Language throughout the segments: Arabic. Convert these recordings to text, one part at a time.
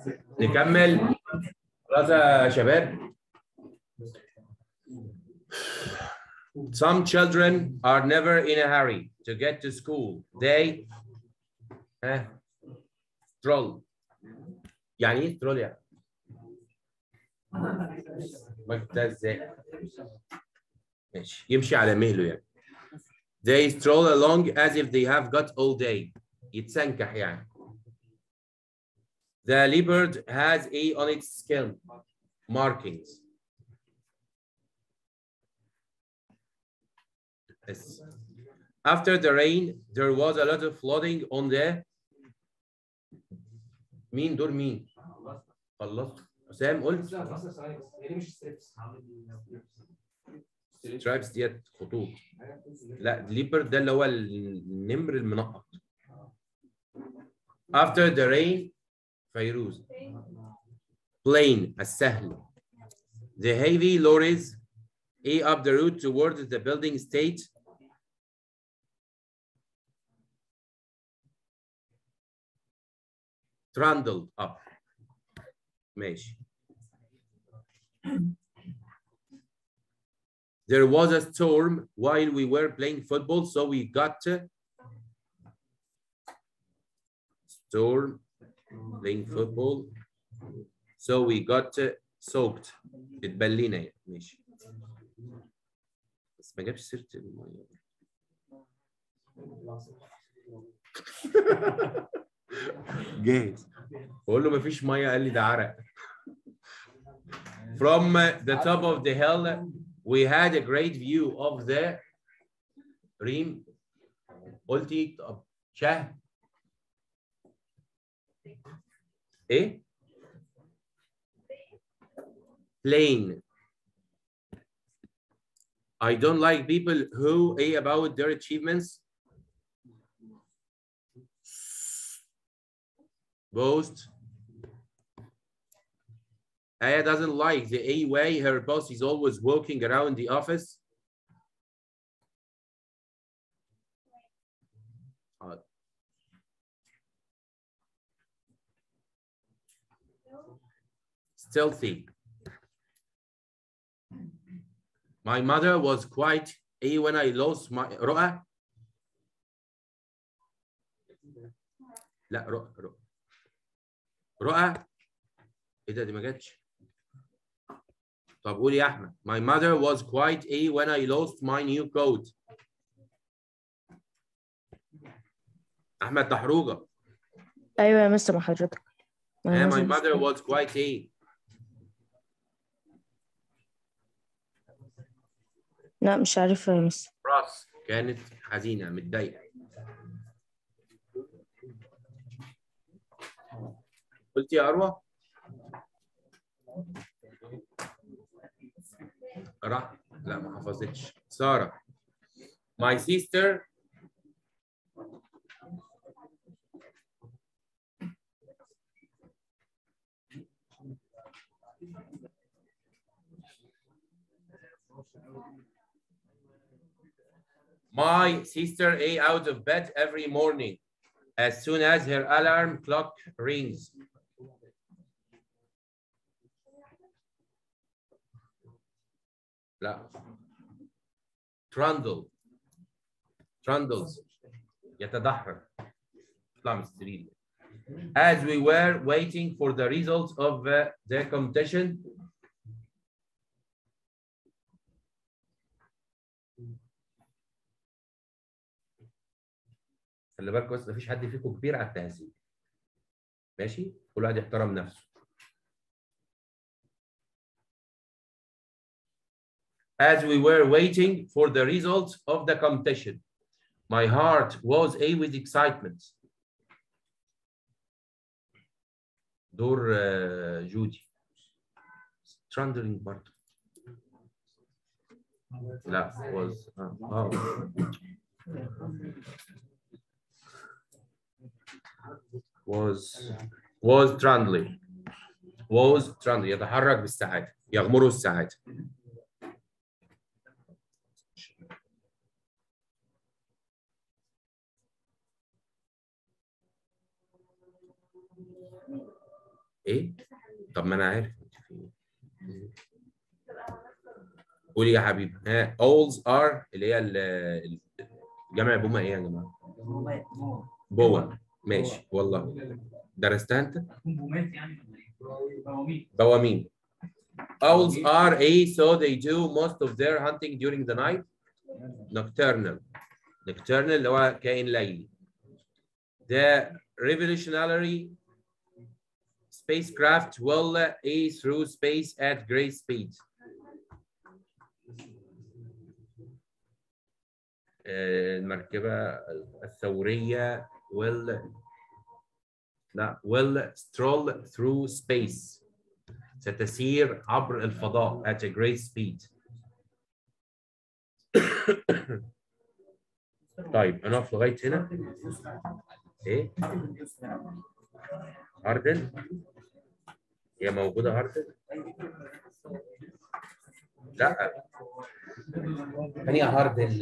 نكمل خلاص يا شباب. Some children are never in a hurry to get to school. They stroll. يعني ايه stroll يعني؟ ده ازاي؟ ماشي يمشي على مهله يعني. They stroll along as if they have got all day. يتسنكح يعني. The leopard has A on its skin markings. Yes. After the rain, there was a lot of flooding on the. مين دور مين؟ خلصت. حسام قلت. سترايبس ديت خطوط. لا الليبرد ده اللي هو النمر المنقط. After the rain فيروز. Plain السهل. The heavy lorries up the road towards the building state. Trundled up. ماشي. There was a storm while we were playing football, so we got storm playing football, so we got soaked. اتبلينا يعني. ماشي. بس ما جابش سيرة المية. جاهز. بقول له ما فيش مية قال لي ده عرق. From the top of the hill, we had a great view of the ريم. قلتي طب شهد. ايه؟ Plain. I don't like people who about their achievements. Boast. Aya doesn't like the way her boss is always walking around the office. Stealthy. My mother was quite when I lost my رؤى. لا رؤى. ايه ده دي ما جاتش. طب قول يا احمد. My mother was quite when I lost my new coat. احمد دحروجه. ايوه يا مستر مع حضرتك. My mother was quite لا مش عارفه يا مستر. راس كانت حزينه متضايقه. قلت يا اروى. راح لا ما حفظتش. ساره. My sister out of bed every morning as soon as her alarm clock rings. لا. Trundles. يتدحرج. اطلع من السرير. As we were waiting for the results of the competition. خلي بالك بس مفيش حد فيكم كبير على التهذيب. ماشي؟ كل واحد يحترم نفسه. As we were waiting for the results of the competition, my heart was with excitement. دور جودي. Trundling برضه. لا was trundling. يتحرك بالساعات. يغمره الساعات. ايه؟ طب ما انا عارف. قولي يا حبيبي. ها alls are اللي هي جمع بومه ايه يا جماعه؟ بوم. ماشي والله. درستها انت؟ بوامين. Owls are so they do most of their hunting during the night. Nocturnal. Nocturnal اللي هو كائن ليلي. The revolutionary spacecraft will through space at great speed. المركبة الثورية will stroll through space. ستسير عبر الفضاء at a great speed. طيب هنقف لغاية هنا. ايه؟ هاردن؟ هي موجودة هاردن؟ لا. هي هاردن.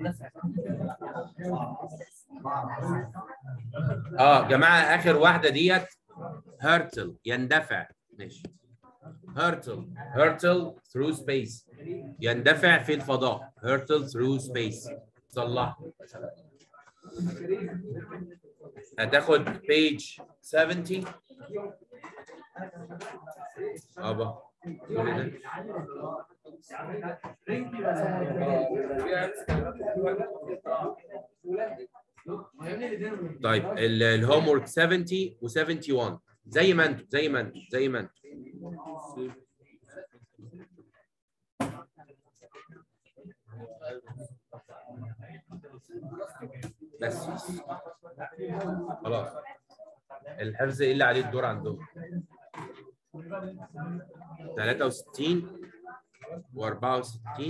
جماعة آخر واحدة ديت هيرتل يندفع. ماشي. هيرتل through space يندفع في الفضاء. هيرتل through space. صلح. هتاخد page 70. طيب الهوم ورك 70 و71 زي ما انتم. بس خلاص. الحفظ ايه اللي عليه الدور عندهم؟ 63 و64.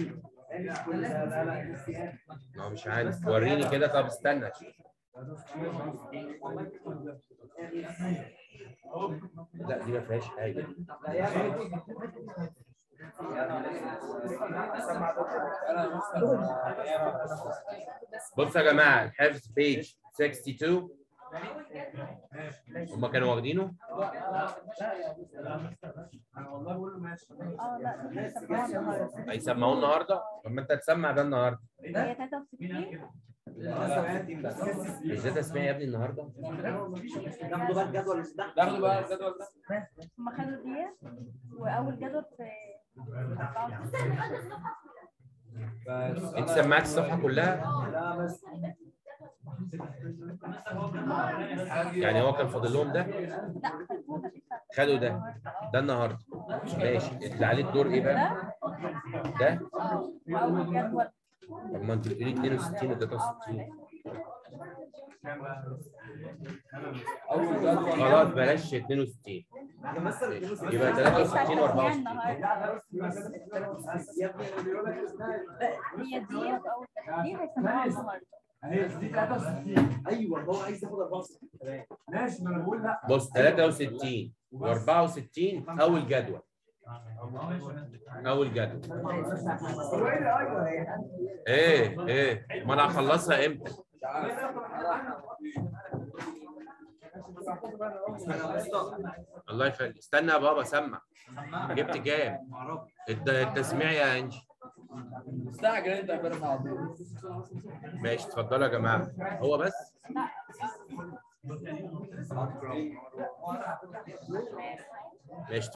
مش عارف. وريني كده. طب استنى. لا دي ما فيهاش حاجه. بصوا يا جماعه الحفظ بيج 62. هم كانوا واخدينه؟ هيسمعوه النهارده؟ طب ما انت هتسمع ده النهارده. هي 63 ازاي تسمعي يا ابني النهارده؟ ناخدوا بقى الجدول ده. هم خدوا دي واول جدول في 4. انت سمعت الصفحه كلها؟ يعني هو كان فاضل لهم ده؟ خدوا ده النهارده. ماشي. اللي عليه الدور ايه بقى؟ ده؟ طب ما انت بتقولي 62 و 63. خلاص بلاش 62. يبقى 63 و 64. هي دي هيسمعوها النهارده. دي 63. ايوه هو عايز ياخد 64. ماشي. ما انا بقول لا. بص 63 و64 اول جدول. ايه ما انا هخلصها امتى؟ الله يخليك. استنى يا بابا سمع. جبت كام؟ التسميع يا انجي. استعجل انت يا فارس على طول. ماشي اتفضلوا يا جماعه. هو بس ماشي.